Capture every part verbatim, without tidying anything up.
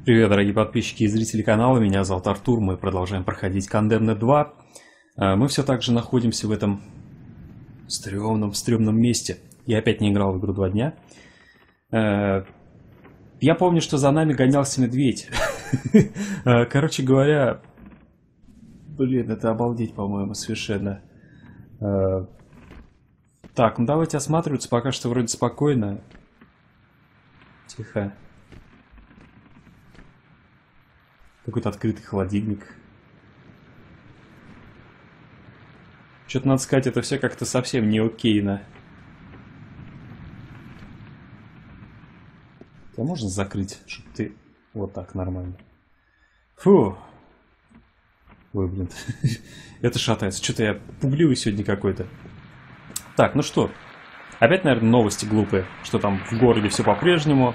Привет, дорогие подписчики и зрители канала, меня зовут Артур, мы продолжаем проходить Condemned два. Мы все так же находимся в этом стрёмном, стрёмном месте. Я опять не играл в игру два дня. Я помню, что за нами гонялся медведь. Короче говоря, блин, это обалдеть, по-моему, совершенно. Так, ну давайте осматриваться, пока что вроде спокойно. Тихо. Какой-то открытый холодильник. Что-то надо сказать, это все как-то совсем не окейно. А можно закрыть, чтобы ты... Вот так, нормально. Фу. Ой, блин. Это шатается. Что-то я пугливый сегодня какой-то. Так, ну что. Опять, наверное, новости глупые. Что там в городе все по-прежнему.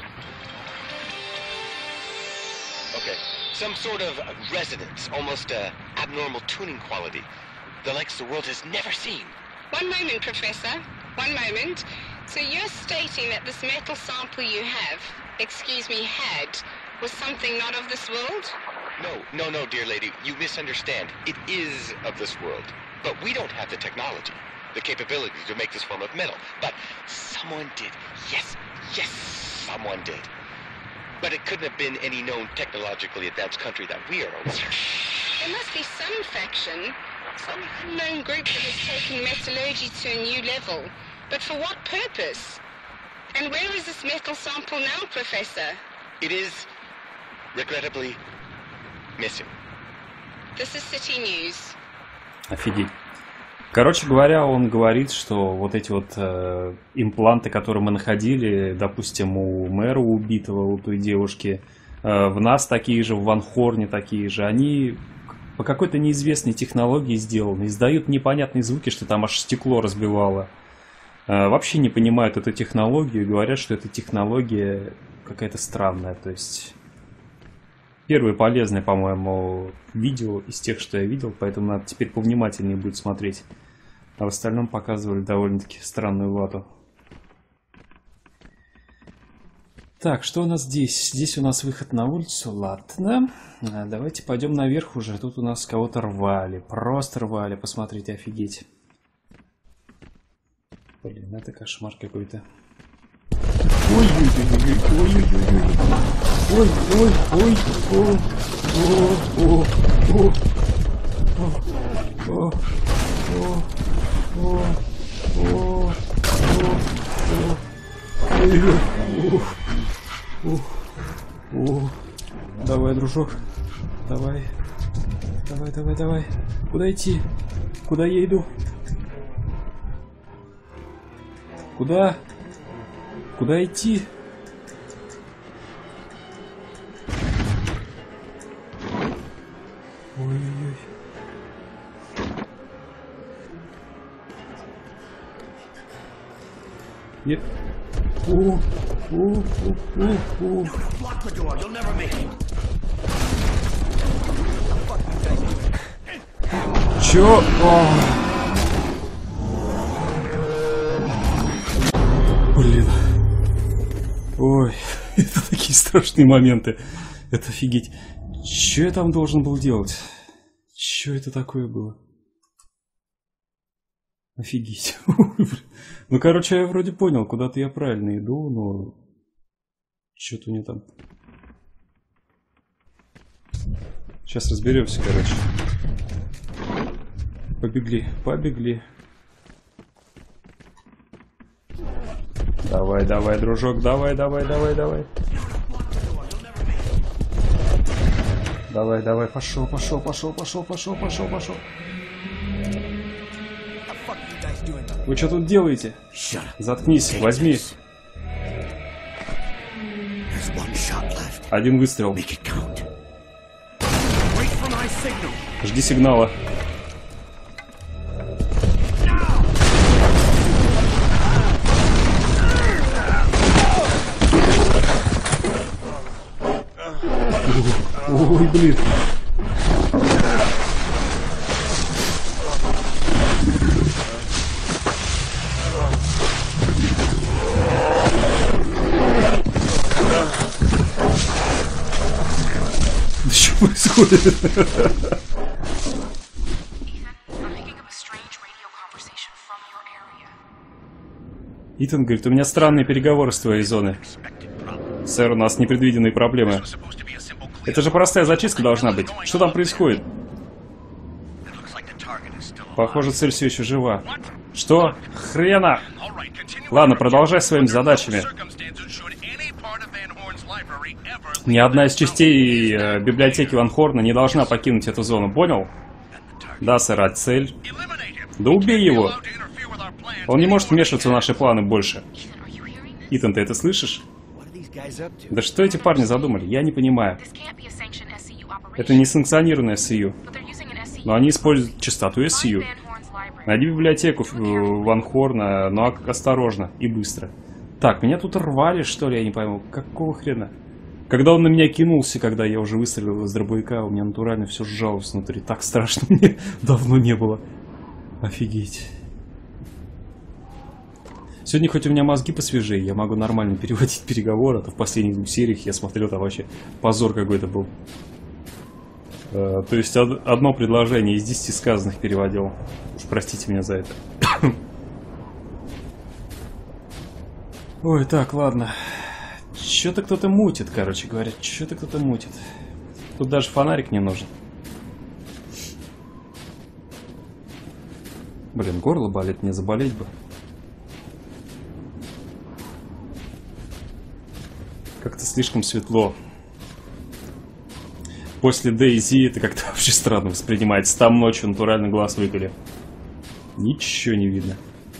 Some sort of resonance, almost a abnormal tuning quality, the likes the world has never seen. One moment, Professor. One moment. So you're stating that this metal sample you have, excuse me, had, was something not of this world? No, no, no, dear lady, you misunderstand. It is of this world. But we don't have the technology, the capability to make this form of metal. But someone did. Yes, yes, someone did. But it couldn't have been any known technologically advanced country that we are aware of. There must be some faction, some unknown group that has taken metallurgy to a new level. But for what purpose? And where is this metal sample now, Professor? It is, regrettably, missing. This is City News. Офигеть. Короче говоря, он говорит, что вот эти вот э, импланты, которые мы находили, допустим, у мэра убитого, у той девушки, э, в нас такие же, в Ван Хорне такие же, они по какой-то неизвестной технологии сделаны, издают непонятные звуки, что там аж стекло разбивало. Э, вообще не понимают эту технологию и говорят, что эта технология какая-то странная, то есть... Первое полезное, по-моему, видео из тех, что я видел, поэтому надо теперь повнимательнее будет смотреть. А в остальном показывали довольно-таки странную вату. Так, что у нас здесь? Здесь у нас выход на улицу, ладно. А давайте пойдем наверх уже. Тут у нас кого-то рвали, просто рвали, посмотрите, офигеть. Блин, это кошмар какой-то. Ой-ой-ой-ой-ой-ой-ой-ой. Ой-ой-ой-ой. Давай, дружок. Давай. Давай, давай, давай. Куда идти? Куда я иду? Куда? Куда идти? Ой-ой-ой. Нет. О, о, о, о, о. Чё? О. Блин. Ой, это такие страшные моменты. Это офигеть. Чё я там должен был делать? Чё это такое было? Офигеть. Ну, короче, я вроде понял, куда-то я правильно иду, но... Чё-то у меня там... Сейчас разберемся, короче. Побегли, побегли. Давай, давай, дружок, давай, давай, давай, давай. Давай, давай, пошел, пошел, пошел, пошел, пошел, пошел, пошел. Вы что тут делаете? Заткнись, возьми. Один выстрел. Жди сигнала. Ой, блин. происходит? Итан говорит, у меня странные переговоры с твоей зоны. Сэр, у нас непредвиденные проблемы. Это же простая зачистка должна быть. Что там происходит? Похоже, цель все еще жива. Что? Хрена! Ладно, продолжай своими задачами. Ни одна из частей э, библиотеки Ван Хорна не должна покинуть эту зону, понял? Да, сэр, а цель? Да убей его! Он не может вмешиваться в наши планы больше. Итан, ты это слышишь? Да что эти парни задумали? Я не понимаю. Это не санкционированная эс ю. Но они используют частоту эс ю. Найди библиотеку Ван Хорна, но осторожно и быстро. Так, меня тут рвали, что ли, я не пойму. Какого хрена? Когда он на меня кинулся, когда я уже выстрелил из дробовика, у меня натурально все сжалось внутри. Так страшно мне давно не было. Офигеть. Сегодня хоть у меня мозги посвежее, я могу нормально переводить переговоры, а то в последних двух сериях я смотрел, там вообще позор какой-то был. Uh, то есть од одно предложение из десяти сказанных переводил. Уж простите меня за это. Ой, так, ладно. Чё-то кто-то мутит, короче говоря. Чё-то кто-то мутит. Тут даже фонарик не нужен. Блин, горло болит, мне заболеть бы. Как-то слишком светло. После Дейзи это как-то вообще странно воспринимается. Там ночью натурально глаз выколи. Ничего не видно.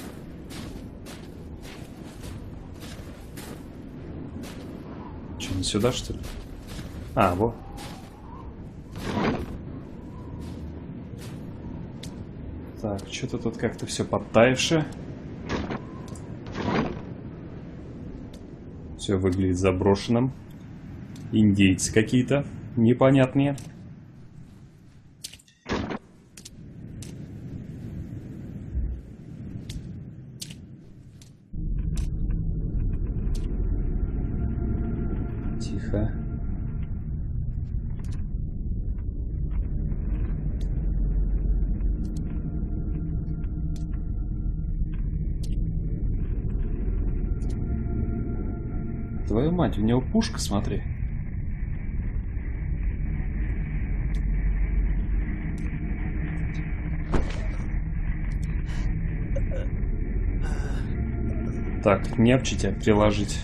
Что, не сюда, что ли? А, вот. Так, что-то тут как-то все подтаявшее. Все выглядит заброшенным. Индейцы какие-то непонятные. Тихо. Твою мать, у него пушка, смотри. Так, не обчите, приложить.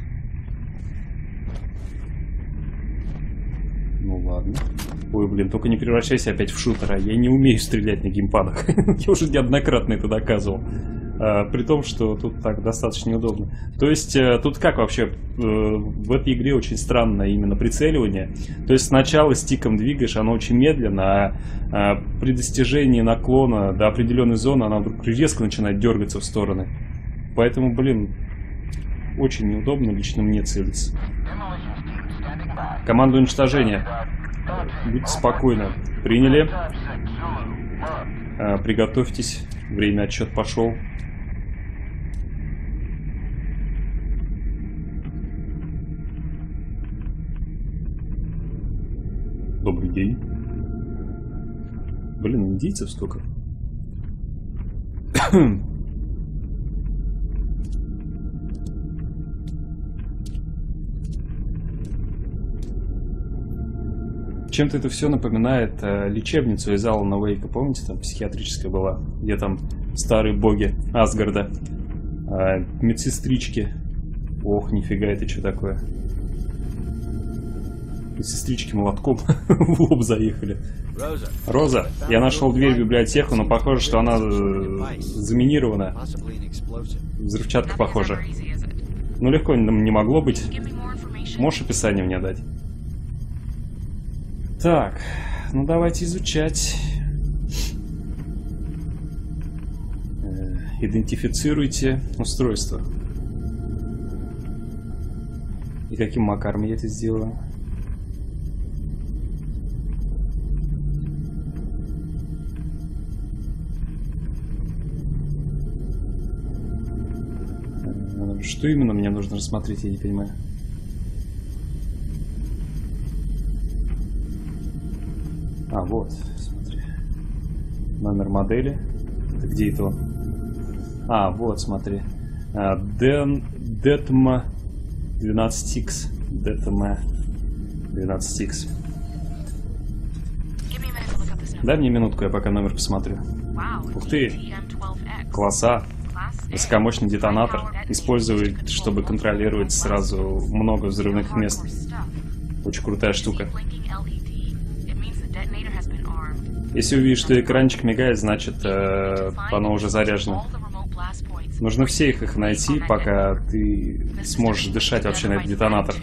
Ну ладно. Ой, блин, только не превращайся опять в шутера. Я не умею стрелять на геймпадах. Я уже неоднократно это доказывал. А, при том, что тут так достаточно неудобно. То есть, а, тут как вообще? А, в этой игре очень странно именно прицеливание. То есть, сначала стиком двигаешь, оно очень медленно, а, а при достижении наклона до определенной зоны она вдруг резко начинает дергаться в стороны. Поэтому, блин, очень неудобно лично мне целиться. Команда уничтожения. Будьте спокойны. Приняли. А, приготовьтесь. Время отсчет пошел. Добрый день. Блин, индейцев столько. Чем-то это все напоминает э, лечебницу из Алана Уэйка. Помните, там психиатрическая была, где там старые боги Асгарда, э, медсестрички. Ох, нифига, это что такое? Медсестрички молотком в лоб заехали. Роза, я нашел дверь в библиотеку, но похоже, что она э, заминирована. Взрывчатка, похоже. Ну, легко не могло быть. Можешь описание мне дать? Так, ну давайте изучать. Идентифицируйте устройство. И каким макаром я это сделаю? Что именно мне нужно рассмотреть, я не понимаю. А, вот, смотри. Номер модели. Это где это он? А, вот, смотри. Дэн... Детма двенадцать икс. Детма двенадцать икс. Дай мне минутку, я пока номер посмотрю. Ух ты! Класса! Высокомощный детонатор. Использует, чтобы контролировать сразу много взрывных мест. Очень крутая штука. Если увидишь, что экранчик мигает, значит, э, оно уже заряжено. Нужно всех их найти, пока ты сможешь дышать вообще на этот детонатор.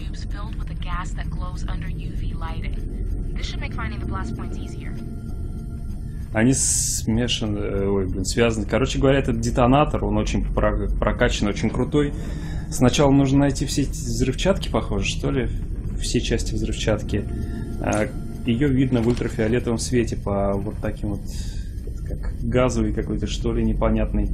Они смешаны, ой, блин, связаны. Короче говоря, этот детонатор, он очень прокачан, очень крутой. Сначала нужно найти все эти взрывчатки, похоже, что ли? Все части взрывчатки. Ее видно в ультрафиолетовом свете по вот таким вот, как газовый какой-то, что ли, непонятный.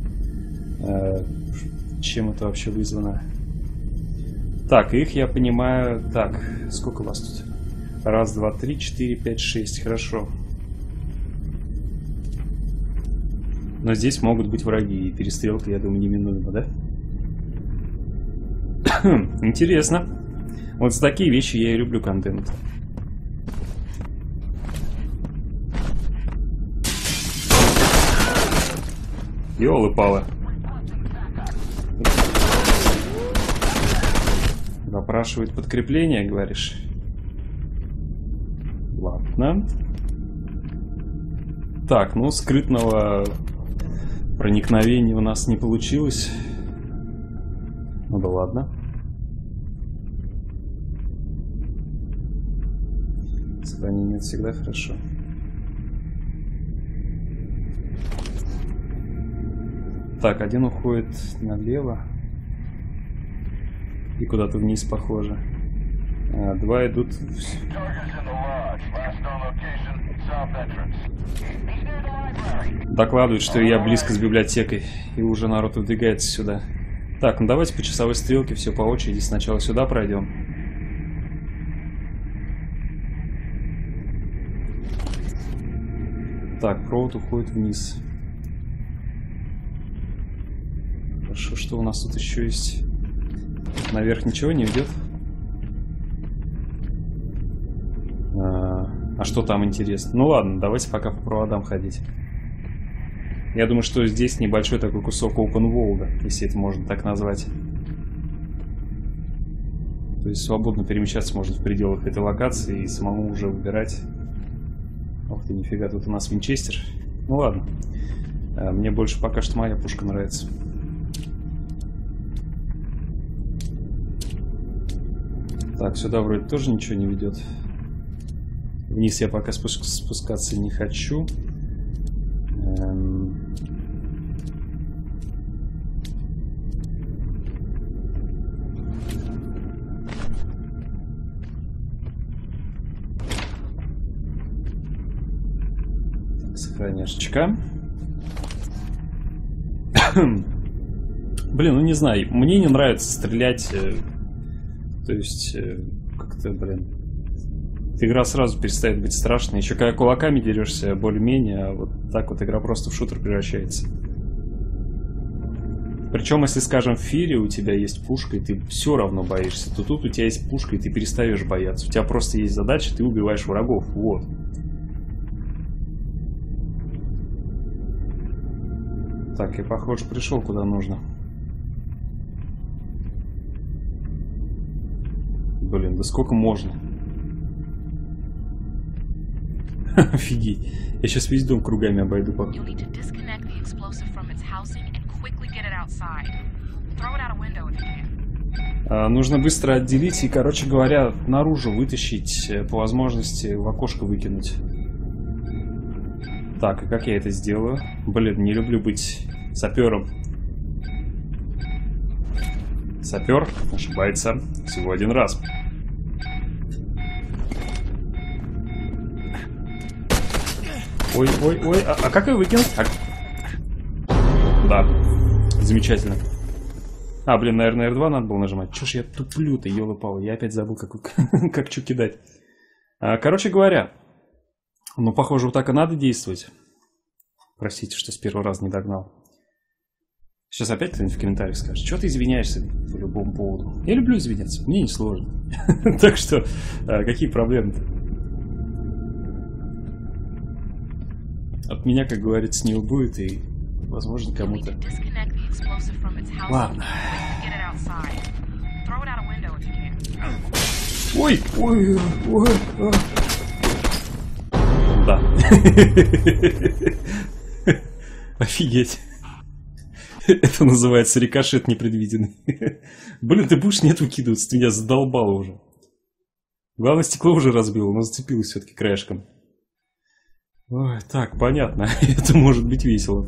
Чем это вообще вызвано? Так, их я понимаю. Так, сколько у вас тут? Раз, два, три, четыре, пять, шесть. Хорошо. Но здесь могут быть враги, и перестрелка, я думаю, неминуема, да? Интересно. Вот за такие вещи я и люблю контент. Ёлы-палы. Запрашивают подкрепление, говоришь? Ладно. Так, ну скрытного проникновения у нас не получилось. Ну да ладно. Сохранение всегда хорошо. Так, один уходит налево и куда-то вниз, похоже. А, два идут. Докладывают, что я близко с библиотекой, и уже народ выдвигается сюда. Так, ну давайте по часовой стрелке все по очереди. Сначала сюда пройдем. Так, провод уходит вниз. Хорошо, что у нас тут еще есть? Наверх ничего не идет. А, а что там интересно? Ну ладно, давайте пока по проводам ходить. Я думаю, что здесь небольшой такой кусок open world, если это можно так назвать. То есть свободно перемещаться можно в пределах этой локации и самому уже выбирать. Ох ты, нифига, тут у нас винчестер. Ну ладно. А, мне больше пока что моя пушка нравится. Так, сюда вроде тоже ничего не ведет. Вниз я пока спуск спускаться не хочу. Эм... Так, сохраняшечка. Блин, ну не знаю, мне не нравится стрелять. То есть, как-то, блин, игра сразу перестает быть страшной. Еще когда кулаками дерешься, более-менее, а вот так вот игра просто в шутер превращается. Причем, если, скажем, в Фире у тебя есть пушка, и ты все равно боишься, то тут у тебя есть пушка, и ты перестаешь бояться. У тебя просто есть задача, ты убиваешь врагов. Вот. Так, я, похоже, пришел куда нужно. Блин, да сколько можно? Офигеть. Я сейчас весь дом кругами обойду, походу. А, нужно быстро отделить и, короче говоря, наружу вытащить, по возможности в окошко выкинуть. Так, и как я это сделаю? Блин, не люблю быть сапером. Сапер ошибается всего один раз. Ой, ой, ой, а, а как ее выкинуть? А... Да, замечательно. А, блин, наверное, эр два надо было нажимать. Чё ж я туплю-то, ёлы-палы. Я опять забыл, как, как что кидать. А, короче говоря, Ну, похоже, вот так и надо действовать. Простите, что с первого раза не догнал. Сейчас опять кто-нибудь в комментариях скажет, что ты извиняешься по любому поводу. Я люблю извиняться, мне не сложно. Так что, какие проблемы-то? От меня, как говорится, не убудет, и, возможно, кому-то... Ладно. Ой, ой, ой, ой. Да. Офигеть. Это называется рикошет непредвиденный. Блин, ты будешь нет выкидываться, ты меня задолбало уже. Главное, стекло уже разбило, но зацепилось все-таки краешком. Ой, так, понятно. Это может быть весело.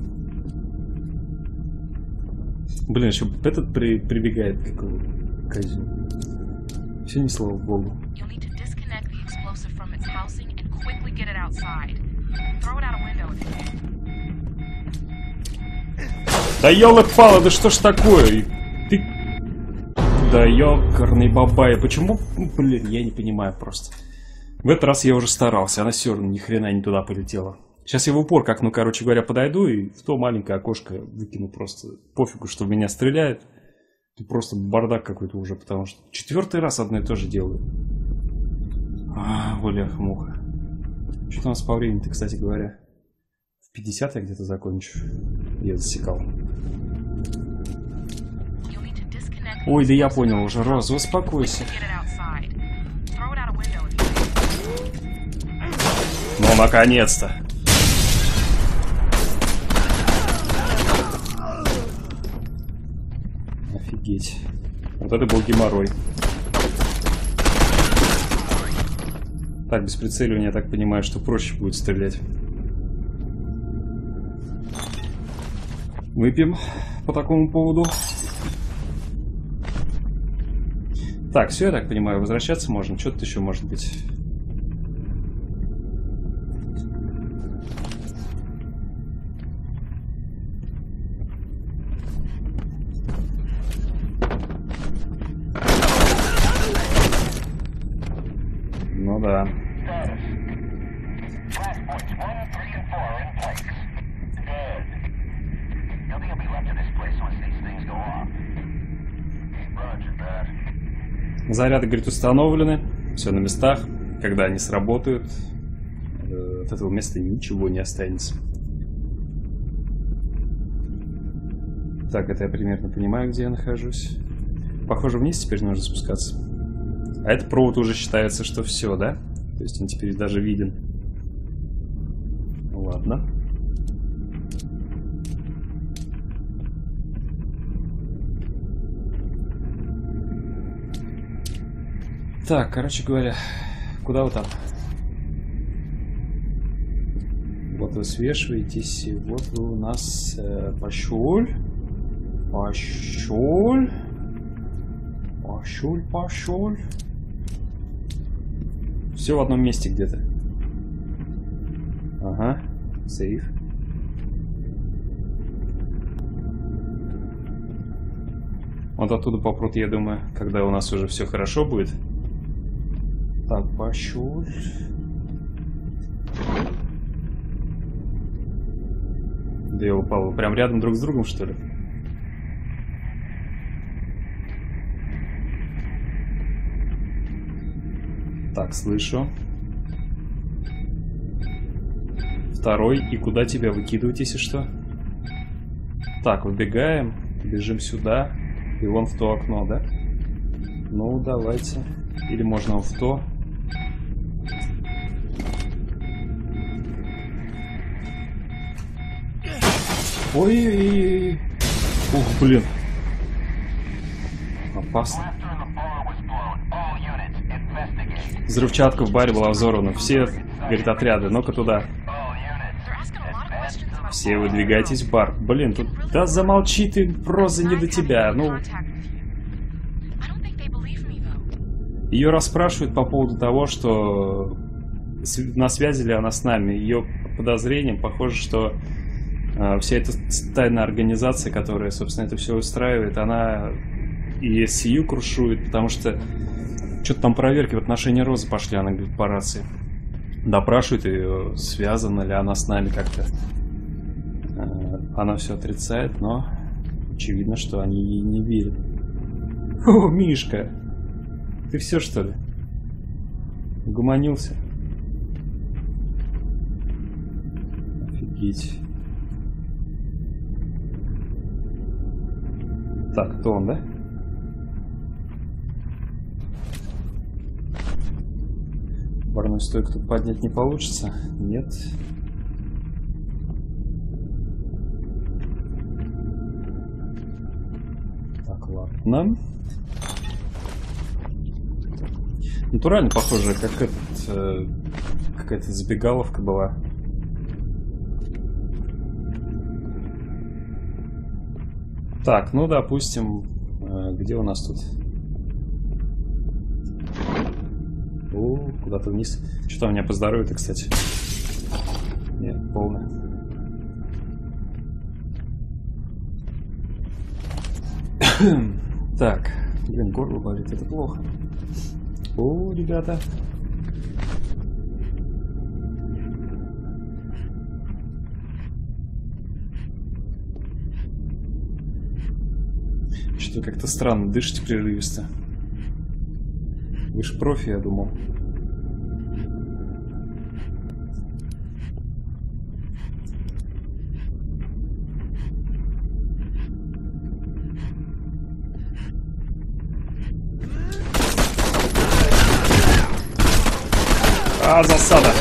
Блин, еще этот при, прибегает к козю. Все не слава богу. Да ёлы-палы, да что ж такое? Ты... Да ёкарный бабай, почему? Блин, я не понимаю просто. В этот раз я уже старался, она все равно ни хрена не туда полетела. Сейчас я в упор, как, ну, короче говоря, подойду и в то маленькое окошко выкину просто. Пофигу, что в меня стреляет. Тут просто бардак какой-то уже, потому что четвертый раз одно и то же делаю. А, бляха-муха. Что-то у нас по времени-то, кстати говоря. В пятьдесят я где-то закончу. Я засекал. Ой, да я понял уже, Роза, успокойся. Ну, наконец-то. Офигеть. Вот это был геморрой. Так, без прицеливания, я так понимаю, что проще будет стрелять. Выпьем по такому поводу. Так, все, я так понимаю, возвращаться можно. Что-то еще может быть. Ну да. Заряды, говорит, установлены. Все на местах. Когда они сработают, от этого места ничего не останется. Так, это я примерно понимаю, где я нахожусь. Похоже, вниз теперь нужно спускаться. А этот провод уже считается, что все, да? То есть он теперь даже виден. Ладно. Так, короче говоря, куда вы там? Вот вы свешиваетесь, и вот вы у нас э, пошел. Пошел. Пошел, пошел. Все в одном месте где-то. Ага, сейф. Вот оттуда попрут, я думаю, когда у нас уже все хорошо будет. Так, пошел. Да я упал. Прям рядом друг с другом, что ли? Так, слышу. Второй. И куда тебя выкидывать, если что? Так, выбегаем. Бежим сюда. И вон в то окно, да? Ну, давайте. Или можно в то. Ой-ой-ой. Ух, блин. Опасно. Взрывчатка в баре была взорвана. Все, говорит, отряды. Ну-ка туда. Все выдвигайтесь в бар. Блин, тут... Да замолчи ты, Роза, не до тебя. Ну... Ее расспрашивают по поводу того, что... На связи ли она с нами. Ее подозрением похоже, что... Вся эта тайная организация, которая, собственно, это все устраивает, она и эс си ю крушует, потому что что-то там проверки в отношении Розы пошли, она говорит, по рации. Допрашивает ее, связана ли она с нами как-то. Она все отрицает, но очевидно, что они ей не верят. О, Мишка! Ты все, что ли? Угомонился? Офигеть. Так, кто он, да? Барную стойку тут поднять не получится? Нет. Так, ладно. Натурально похоже, как этот, э, какая-то забегаловка была. Так, ну допустим, э, где у нас тут? О, куда-то вниз. Что у меня по здоровью-то, кстати? Нет, полное. Так, блин, горло болит, это плохо. О, ребята. Что-то как-то странно, дышите прерывисто. Вы ж профи, я думал. А, засада.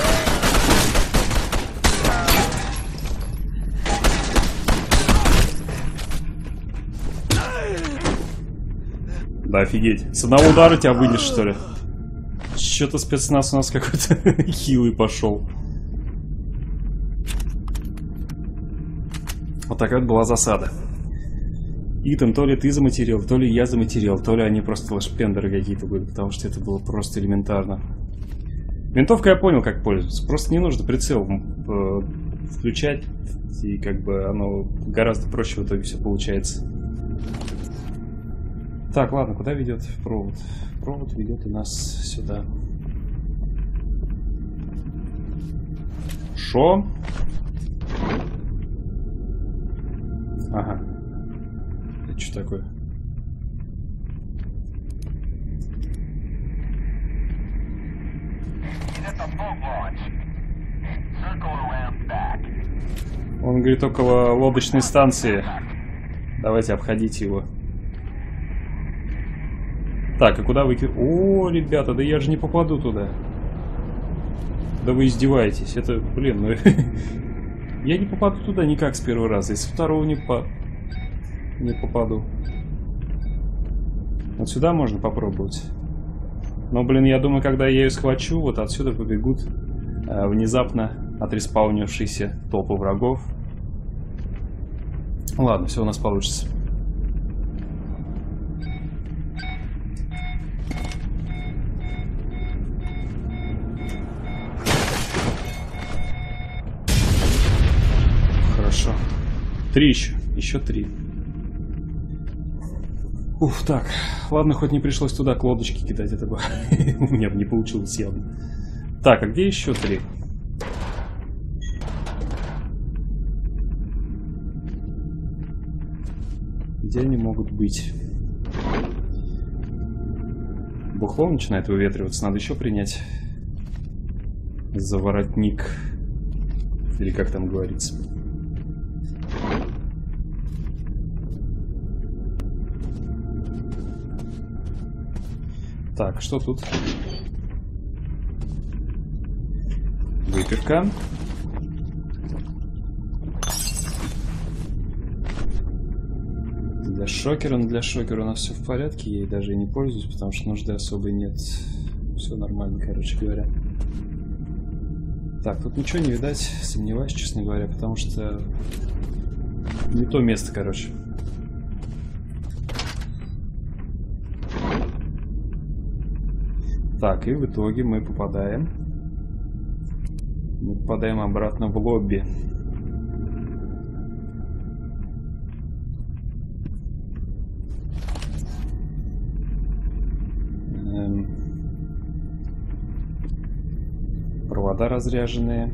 Да офигеть. С одного удара тебя вынес, что ли? Что-то спецназ у нас какой-то хилый пошел. Вот такая вот была засада. Итан, то ли ты заматерил, то ли я заматерил, то ли они просто лошпендеры какие-то были, потому что это было просто элементарно. Винтовка я понял, как пользоваться. Просто не нужно прицел э, включать, и как бы оно гораздо проще в итоге все получается. Так, ладно, куда ведет провод? Провод ведет у нас сюда. Шо? Ага. Это что такое? Он говорит, около лодочной станции. Давайте обходите его. Так, а куда вы... О, ребята, да я же не попаду туда. Да вы издеваетесь. Это, блин, ну... Я не попаду туда никак с первого раза. Если второго не, по... не попаду. Вот сюда можно попробовать. Но, блин, я думаю, когда я ее схвачу, вот отсюда побегут э, внезапно отреспаунившиеся толпы врагов. Ладно, все у нас получится. Хорошо. Три еще. Еще три. Уф, так. Ладно, хоть не пришлось туда к лодочке кидать. Это бы у меня бы не получилось явно. Так, а где еще три? Где они могут быть? Бухло начинает выветриваться. Надо еще принять заворотник. Или как там говорится. Так, что тут? Выпивка. Для шокера, но для шокера у нас все в порядке. Я ей даже и не пользуюсь, потому что нужды особой нет. Все нормально, короче говоря. Так, тут ничего не видать, сомневаюсь, честно говоря, потому что не то место, короче. Так, и в итоге мы попадаем. Мы попадаем обратно в лобби. Эм. Провода провода разряженные.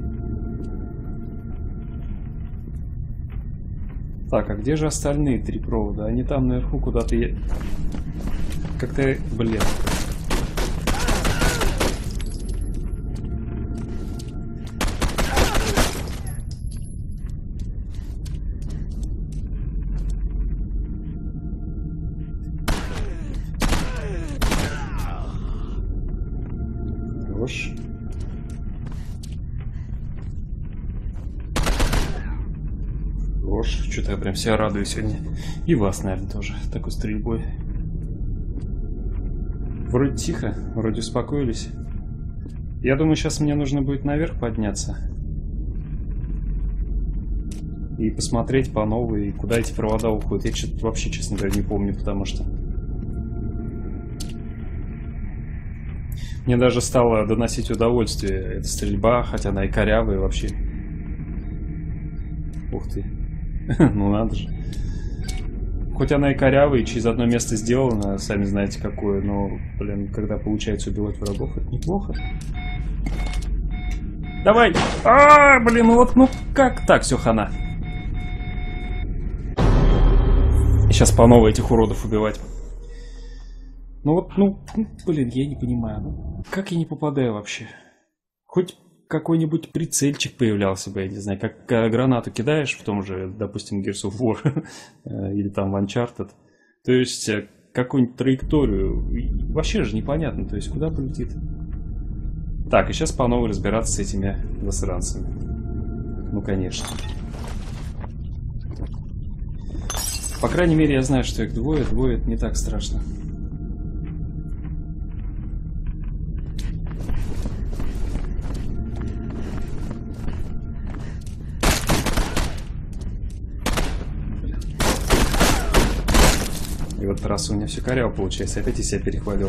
Так, а где же остальные три провода? Они там наверху куда-то... Я... Как-то... Блин. Хорош. Что-то я прям себя радую сегодня. И вас, наверное, тоже такой стрельбой. Вроде тихо, вроде успокоились. Я думаю, сейчас мне нужно будет наверх подняться. И посмотреть по новой, куда эти провода уходят. Я что-то вообще, честно говоря, не помню, потому что... Мне даже стало доносить удовольствие эта стрельба, хотя она и корявая вообще. Ух ты. Ну надо же. Хоть она и корявая, и через одно место сделана, сами знаете какое, но, блин, когда получается убивать врагов, это неплохо. Давай! А, блин, ну вот, ну как так, все хана. Сейчас по новой этих уродов убивать. Ну вот, ну, блин, я не понимаю. Ну, как я не попадаю вообще? Хоть какой-нибудь прицельчик появлялся бы, я не знаю, как гранату кидаешь в том же, допустим, Gears of War или там в Uncharted. То есть какую-нибудь траекторию. Вообще же непонятно, то есть куда полетит. Так, и сейчас по новой разбираться с этими засранцами. Ну, конечно. По крайней мере, я знаю, что их двое. Двое это не так страшно. И вот раз у меня все коряво получается, опять я себя перехвалил.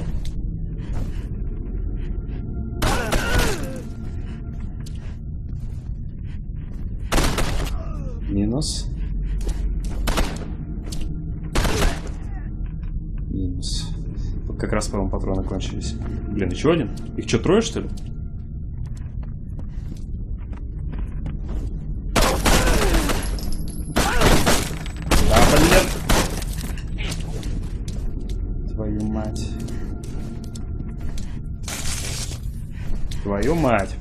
Минус. Минус. Вот как раз, по-моему, патроны кончились. Блин, еще один? Их что, трое, что ли? Да, блин. Твою мать. Твою мать.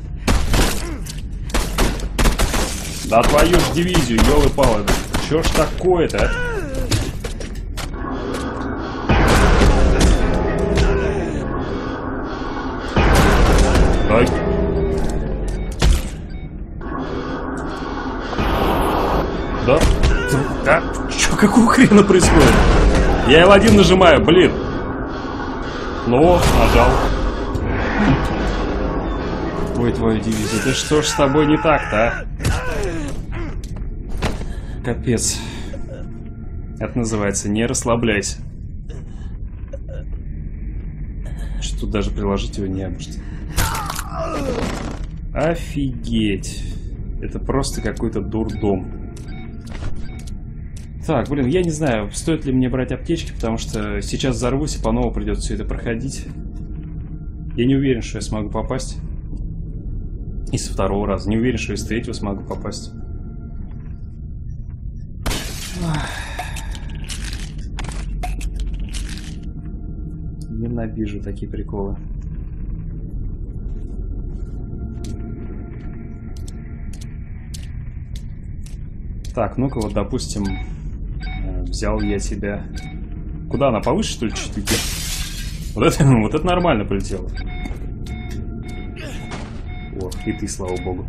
Да твою ж дивизию, ёлы-палы. Чё ж такое-то, а? Дай. Да? Да? Чё, какого хрена происходит? Я эл один нажимаю, блин. Ну, нажал. Ой, твою дивизию. Да что ж с тобой не так-то, а? Капец. Это называется «не расслабляйся». Что тут даже приложить его не обо что. Офигеть. Это просто какой-то дурдом. Так, блин, я не знаю, стоит ли мне брать аптечки, потому что сейчас взорвусь и по новому придется все это проходить. Я не уверен, что я смогу попасть. И со второго раза. Не уверен, что и с третьего смогу попасть. Ненавижу такие приколы. Так, ну-ка вот, допустим, взял я тебя... Куда она, повыше, что ли, чуть летит? Вот это, вот это нормально полетело. О, и ты, слава богу.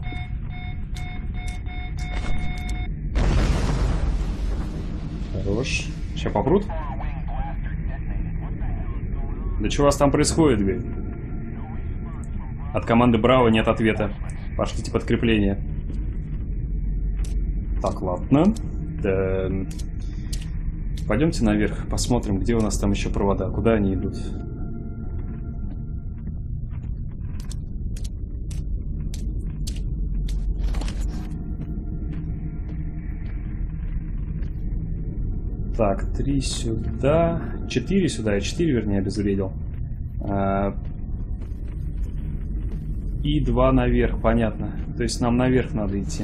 Хорош. Сейчас попрут? Да что у вас там происходит, говорит? От команды Браво нет ответа. Пошлите подкрепление. Так, ладно. Да. Пойдемте наверх, посмотрим, где у нас там еще провода. Куда они идут? Так, три сюда. Четыре сюда. Я четыре, вернее, обезвредил. А... И два наверх, понятно. То есть нам наверх надо идти.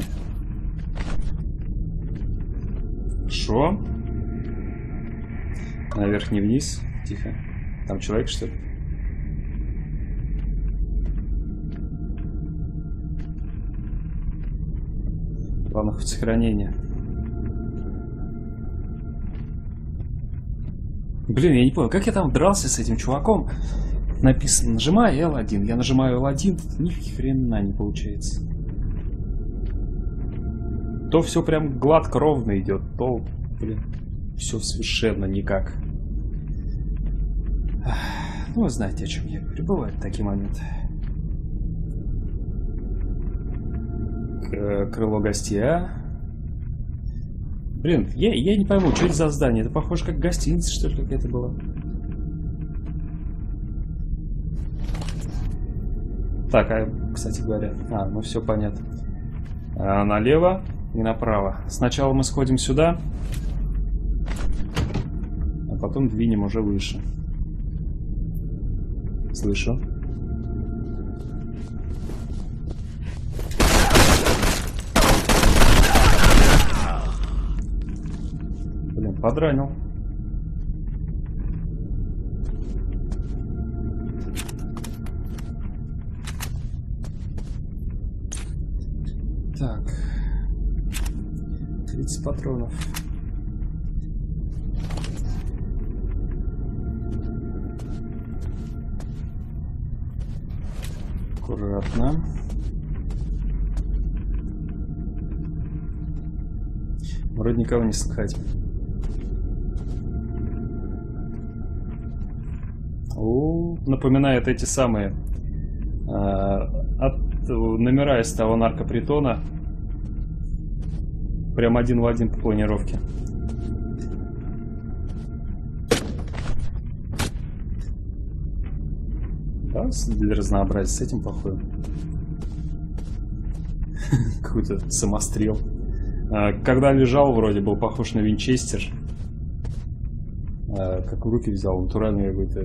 Шо? Наверх, не вниз. Тихо. Там человек, что ли? Главное, хоть сохранение. Блин, я не понял, как я там дрался с этим чуваком? Написано, нажимаю эл один. Я нажимаю эл один, ни хрена не получается. То все прям гладко, ровно идет, то, блин, все совершенно никак. Ну, вы знаете, о чем я говорю. Бывают такие моменты. Крыло гостя. Блин, я, я не пойму, что это за здание. Это похоже, как гостиница, что ли, какая-то была. Так, а, кстати говоря... А, ну все понятно. А, налево и направо. Сначала мы сходим сюда, а потом двинем уже выше. Слышу. Блин, подранил. Так. тридцать патронов. Аккуратно. Вроде никого не слыхать. О, напоминает эти самые э, от, номера из того наркопритона. Прям один в один по планировке. Да, для разнообразия с этим плохое. Какой-то самострел. Когда лежал, вроде был похож на винчестер. Как в руки взял, натуральный какой-то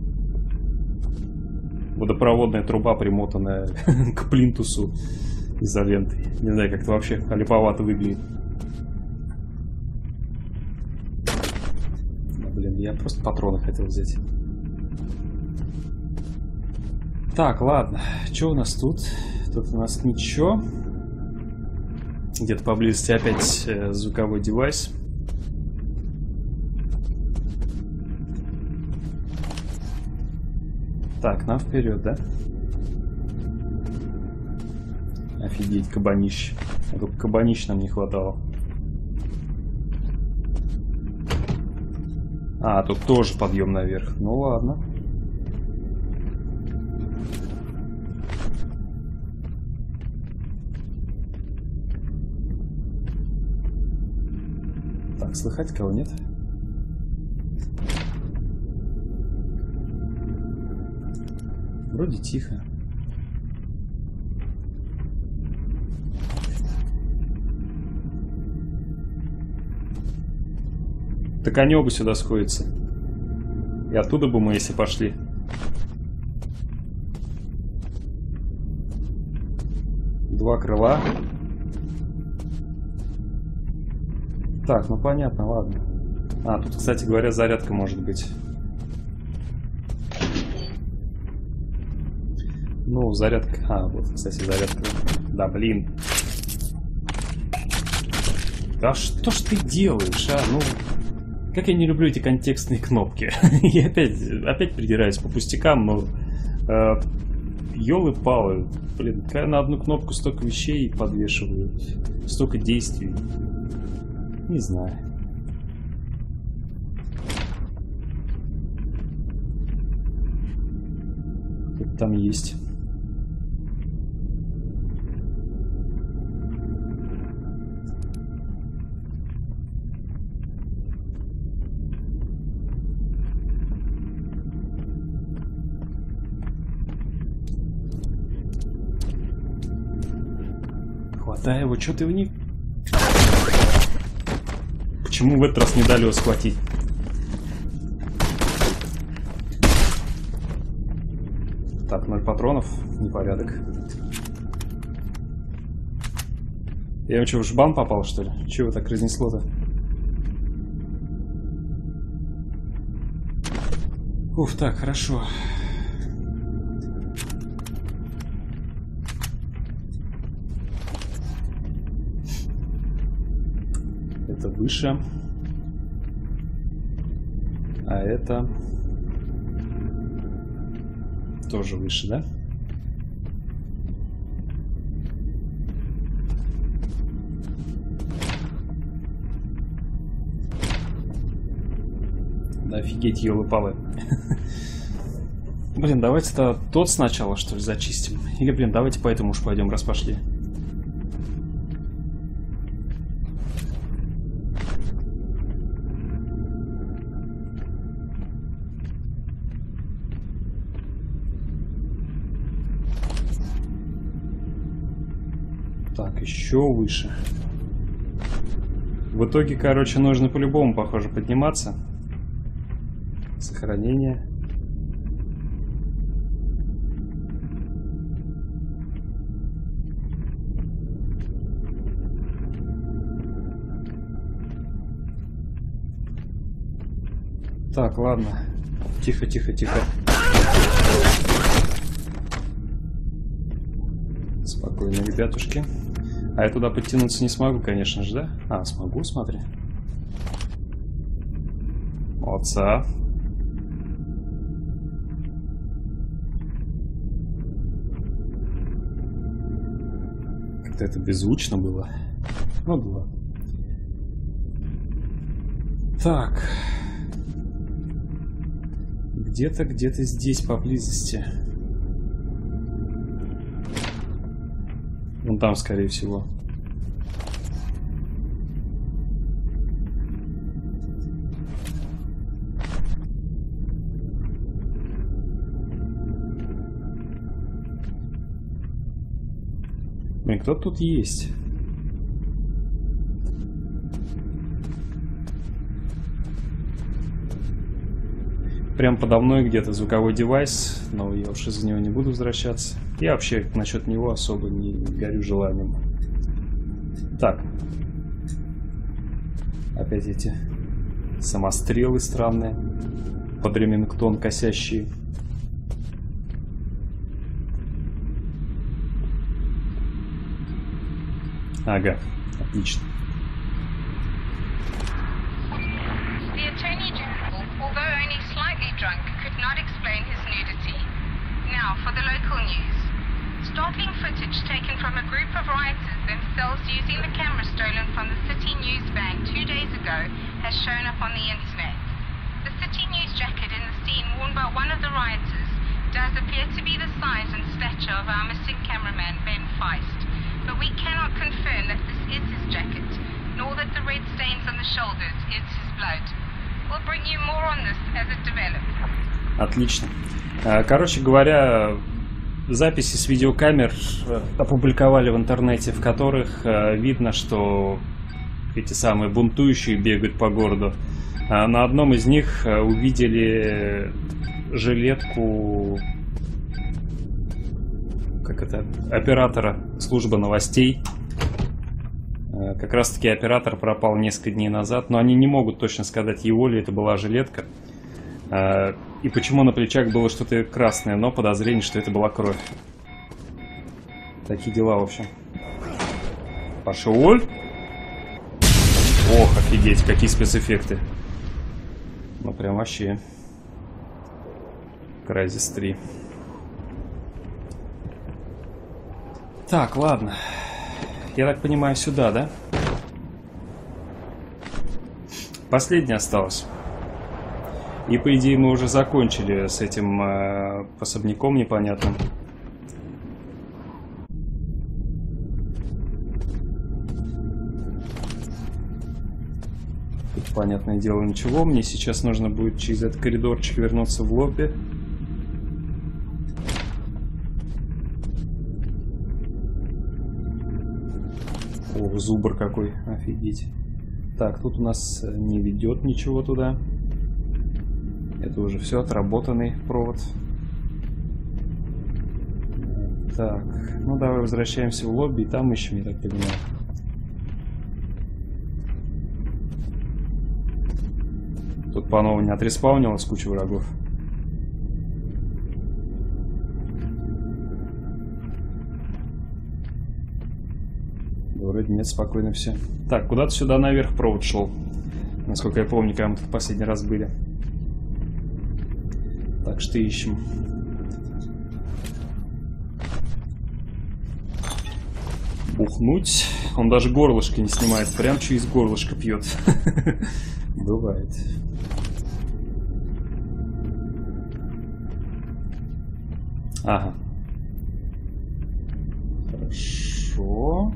водопроводная труба, примотанная к плинтусу изолентой. Не знаю, как это вообще халиповато выглядит. Да, блин, я просто патроны хотел взять. Так, ладно. Что у нас тут? Тут у нас ничего. Где-то поблизости опять э, звуковой девайс. Так, нам вперед, да? Офигеть, кабанище. А только кабанищ нам не хватало. А, тут тоже подъем наверх. Ну ладно. Так, слыхать кого нет? Вроде тихо. Так они оба сюда сходятся. И оттуда бы мы, если пошли. Два крыла. Так, ну понятно, ладно. А, тут, кстати говоря, зарядка может быть. Ну, зарядка... А, вот, кстати, зарядка. Да, блин. Да что ж ты делаешь, а? Ну, как я не люблю эти контекстные кнопки. Я опять, опять придираюсь по пустякам, но... Э, ёлы-палы. Блин, когда на одну кнопку столько вещей подвешивают, столько действий. Не знаю. Кто-то там есть. Хватай его, что ты в них... Почему в этот раз не дали его схватить? Так, ноль патронов. Непорядок. Я что, в жбан попал, что ли? Чего так разнесло-то? Уф, так, хорошо. Это выше. А это тоже выше, да? Да офигеть, ёлы-палы. Блин, давайте-то тот сначала, что ли, зачистим. Или, блин, давайте по этому уж пойдем, раз пошли. Так, еще выше. В итоге, короче, нужно по-любому, похоже, подниматься. Сохранение. Так, ладно. Тихо, тихо, тихо. Спокойно, ребятушки. А я туда подтянуться не смогу, конечно же, да? А, смогу, смотри. Молодца. Как-то это беззвучно было. Ну да ладно. Так. Где-то, где-то здесь поблизости. Вон там, скорее всего. Блин, кто тут есть? Прям подо мной где-то звуковой девайс, но я уж из-за него не буду возвращаться. Я вообще насчет него особо не горю желанием. Так. Опять эти самострелы странные. Под ремингтон косящие. Ага, отлично. Drunk could not explain his nudity. Now for the local news. Startling footage taken from a group of rioters themselves using the camera stolen from the City News van two days ago has shown up on the internet. The City News jacket in the scene worn by one of the rioters does appear to be the size and stature of our missing cameraman Ben Feist, but we cannot confirm that this is his jacket, nor that the red stains on the shoulders is his blood. We'll bring you more on this as it develops. Отлично. Короче говоря, записи с видеокамер опубликовали в интернете, в которых видно, что эти самые бунтующие бегают по городу. На одном из них увидели жилетку, как это, оператора службы новостей. Как раз таки оператор пропал несколько дней назад, но они не могут точно сказать, его ли это была жилетка и почему на плечах было что-то красное, но подозрение, что это была кровь. Такие дела, в общем. Пошел. Ох, офигеть, какие спецэффекты. Ну прям вообще. Crysis три. Так, ладно. Я так понимаю, сюда, да? Последний осталось. И по идее мы уже закончили с этим э, особняком непонятным. Тут, понятное дело, ничего. Мне сейчас нужно будет через этот коридорчик вернуться в лобби. О, зубр какой, офигеть. Так, тут у нас не ведет ничего туда. Это уже все, отработанный провод. Так, ну давай возвращаемся в лобби, и там ищем, я так понимаю. Тут по-новому не отреспаунилась куча врагов. Вроде нет, спокойно все. Так, куда-то сюда наверх провод шел. Насколько я помню, когда мы тут в последний раз были. Так что ищем. Бухнуть. Он даже горлышко не снимает. Прям через горлышко пьет. Бывает. Ага. Хорошо.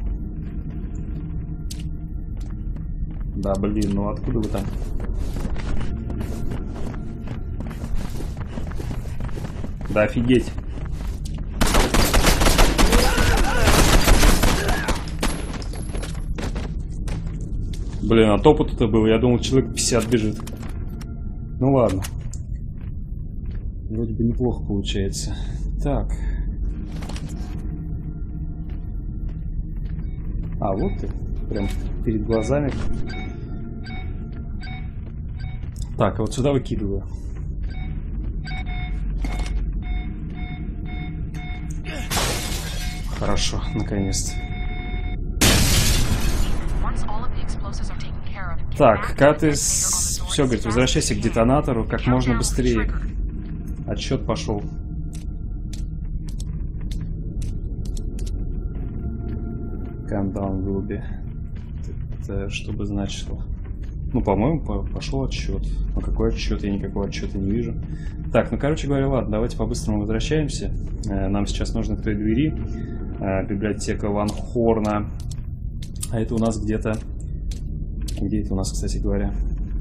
Да, блин, ну откуда вы там? Да офигеть. Блин, а топот-то был, я думал, человек пятьдесят бежит. Ну ладно. Вроде бы неплохо получается. Так. А, вот ты. Прям перед глазами. Так, а вот сюда выкидываю. Хорошо, наконец-то. Так, когда ты... С... Все, говорит, возвращайся к детонатору как можно быстрее. Отсчет пошел. Countdown will be. Это что бы значило? Ну, по-моему, по пошел отсчет. Но какой отсчет? Я никакого отсчета не вижу. Так, ну, короче говоря, ладно, давайте по-быстрому возвращаемся. Нам сейчас нужно к той двери. Библиотека Ван Хорна. А это у нас где-то... Где это у нас, кстати говоря?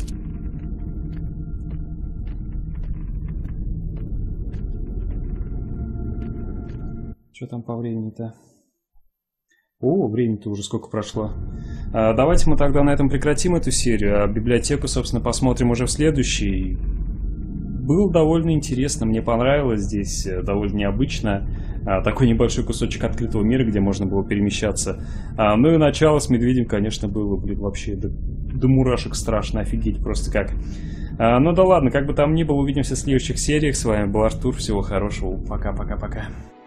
Что там по времени-то? О, времени-то уже сколько прошло. А, давайте мы тогда на этом прекратим эту серию. А библиотеку, собственно, посмотрим уже в следующей. Было довольно интересно, мне понравилось здесь, довольно необычно. А, такой небольшой кусочек открытого мира, где можно было перемещаться. А, ну и начало с медведем, конечно, было, блин, вообще до, до мурашек страшно, офигеть просто как. А, ну да ладно, как бы там ни было, увидимся в следующих сериях. С вами был Артур, всего хорошего, пока-пока-пока.